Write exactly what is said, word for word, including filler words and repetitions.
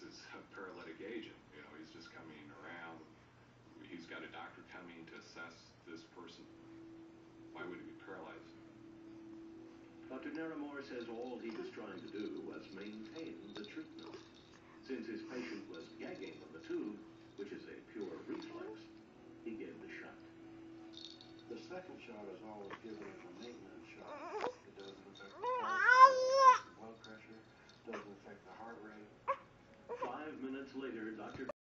is a paralytic agent. You know, he's just coming around. He's got a doctor coming to assess this person. Why would he be paralyzed? Doctor Naramore says all he was trying to do was maintain the treatment. Since his patient was gagging on the tube, which is a pure reflex, he gave the shot. The second shot is always given as a maintenance shot. It doesn't affect the pulse, doesn't affect the blood pressure, doesn't affect the heart rate. Five minutes later, Doctor